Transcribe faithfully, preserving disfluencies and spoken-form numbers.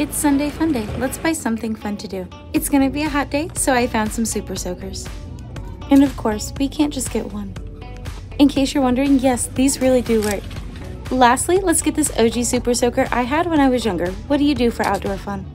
It's Sunday fun day. Let's buy something fun to do. It's gonna be a hot day, so I found some super soakers. And of course, we can't just get one. In case you're wondering, yes, these really do work. Lastly, let's get this O G super soaker I had when I was younger. What do you do for outdoor fun?